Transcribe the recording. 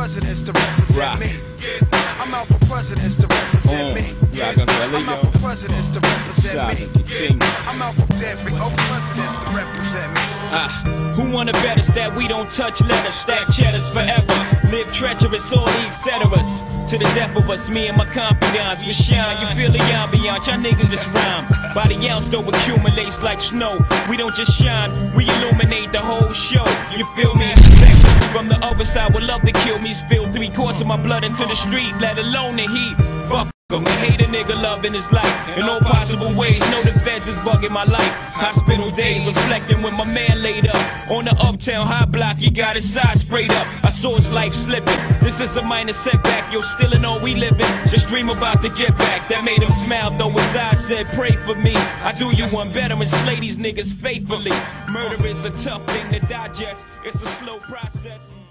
presidents to represent me. I'm out for presidents to represent me. I'm out for presidents to represent me. I'm out for every presidents to represent me. Who wanna bet us that we don't touch letters, stack cheddars forever, live treacherous, all the etceteras. To the death of us, me and my confidants, we shine. You feel the ambiance, y'all niggas just rhyme. By the ounce though accumulates like snow. We don't just shine, we illuminate the whole show. You feel me? From the other side would love to kill me. Spill 3/4 of my blood into the street, let alone the heat. Fuck. We hate a nigga loving his life in all possible ways. Know the feds is bugging my life. Hospital days reflecting when my man laid up on the uptown high block. He got his side sprayed up. I saw his life slipping. This is a minor setback. Yo, still in all we living. Just dream about to get back. That made him smile though his eyes said, "Pray for me. I do you one better and slay these niggas faithfully." Murder is a tough thing to digest. It's a slow process.